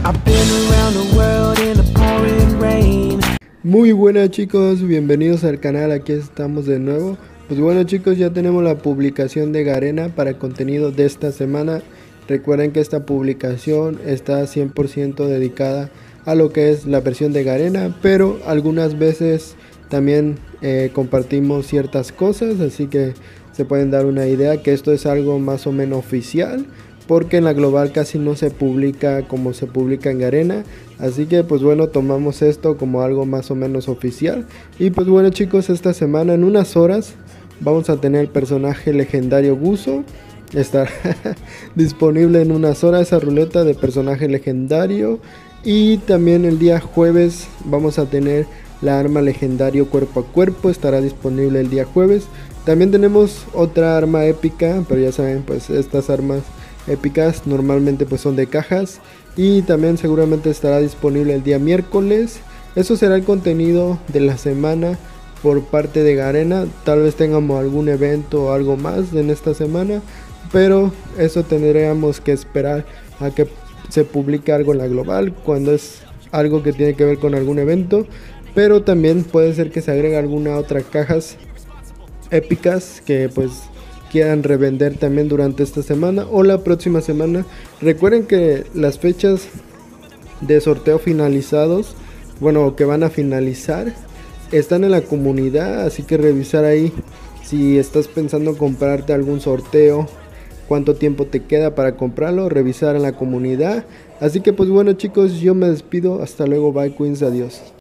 I've been around the world in the pouring rain. Muy buenas chicos, bienvenidos al canal, aquí estamos de nuevo. Pues bueno chicos, ya tenemos la publicación de Garena para el contenido de esta semana. Recuerden que esta publicación está 100% dedicada a lo que es la versión de Garena, pero algunas veces también compartimos ciertas cosas, así que se pueden dar una idea que esto es algo más o menos oficial, porque en la global casi no se publica como se publica en Garena. Así que pues bueno, tomamos esto como algo más o menos oficial. Y pues bueno chicos, esta semana en unas horas vamos a tener el personaje legendario Buzo. Estará disponible en unas horas esa ruleta de personaje legendario. Y también el día jueves vamos a tener la arma legendario cuerpo a cuerpo. Estará disponible el día jueves. También tenemos otra arma épica, pero ya saben, pues estas armas épicas normalmente pues son de cajas, y también seguramente estará disponible el día miércoles. Eso será el contenido de la semana por parte de Garena. Tal vez tengamos algún evento o algo más en esta semana, pero eso tendríamos que esperar a que se publique algo en la global, cuando es algo que tiene que ver con algún evento. Pero también puede ser que se agregue alguna otra cajas épicas que pues quieran revender también durante esta semana o la próxima semana. Recuerden que las fechas de sorteo finalizados, bueno, que van a finalizar, están en la comunidad, así que revisar ahí si estás pensando comprarte algún sorteo, cuánto tiempo te queda para comprarlo, revisar en la comunidad. Así que pues bueno chicos, yo me despido, hasta luego, bye Queens, adiós.